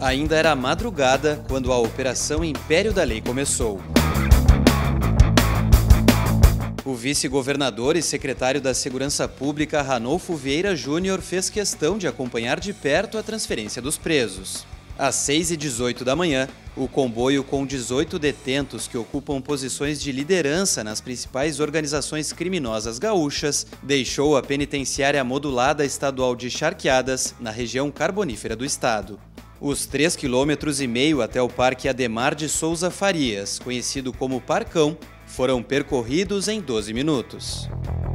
Ainda era madrugada quando a Operação Império da Lei começou. O vice-governador e secretário da Segurança Pública, Ranolfo Vieira Júnior, fez questão de acompanhar de perto a transferência dos presos. Às 6h18 da manhã, o comboio com 18 detentos que ocupam posições de liderança nas principais organizações criminosas gaúchas deixou a penitenciária modulada estadual de Charqueadas, na região carbonífera do estado. Os 3,5 km até o Parque Ademar de Souza Farias, conhecido como Parcão, foram percorridos em 12 minutos.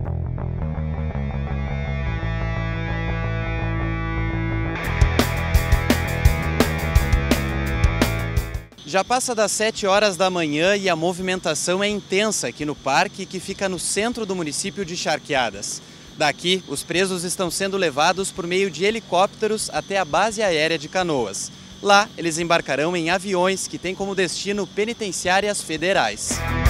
Já passa das 7 horas da manhã e a movimentação é intensa aqui no parque, que fica no centro do município de Charqueadas. Daqui, os presos estão sendo levados por meio de helicópteros até a base aérea de Canoas. Lá, eles embarcarão em aviões que têm como destino penitenciárias federais.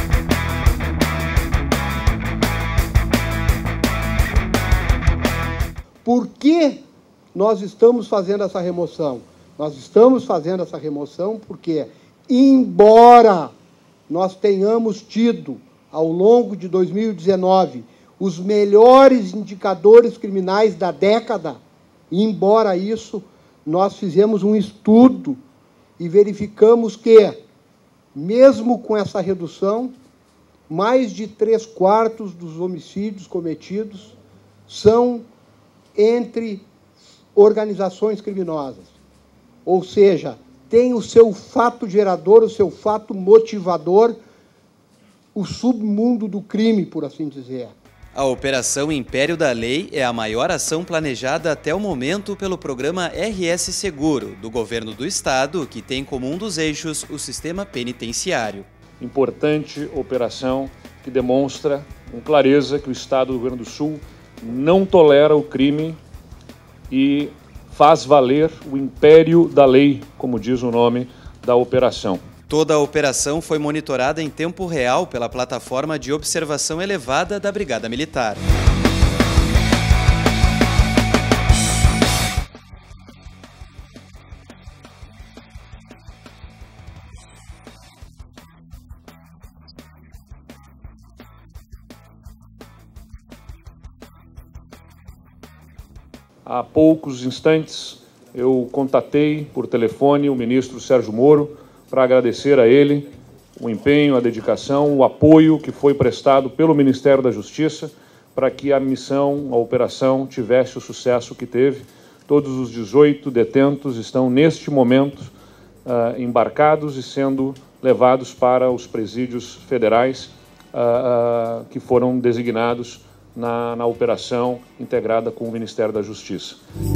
Por que nós estamos fazendo essa remoção? Nós estamos fazendo essa remoção porque, embora nós tenhamos tido, ao longo de 2019, os melhores indicadores criminais da década, embora isso, nós fizemos um estudo e verificamos que, mesmo com essa redução, mais de 3/4 dos homicídios cometidos são entre organizações criminosas. Ou seja, tem o seu fato gerador, o seu fato motivador, o submundo do crime, por assim dizer. A Operação Império da Lei é a maior ação planejada até o momento pelo programa RS Seguro, do governo do estado, que tem como um dos eixos o sistema penitenciário. Importante operação que demonstra com clareza que o estado do Rio Grande do Sul não tolera o crime e faz valer o império da lei, como diz o nome da operação. Toda a operação foi monitorada em tempo real pela plataforma de observação elevada da Brigada Militar. Há poucos instantes, eu contatei por telefone o ministro Sérgio Moro para agradecer a ele o empenho, a dedicação, o apoio que foi prestado pelo Ministério da Justiça para que a missão, a operação, tivesse o sucesso que teve. Todos os 18 detentos estão, neste momento, embarcados e sendo levados para os presídios federais que foram designados na operação integrada com o Ministério da Justiça.